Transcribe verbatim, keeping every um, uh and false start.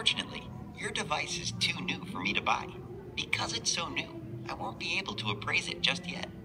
Unfortunately, your device is too new for me to buy. Because it's so new, I won't be able to appraise it just yet.